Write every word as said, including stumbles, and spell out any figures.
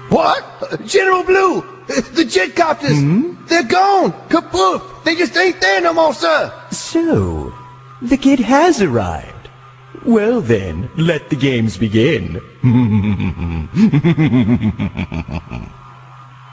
What? General Blue! The jet copters! Hmm? They're gone! Kapoof! They just ain't there no more, sir! So, the kid has arrived. Well then, let the games begin.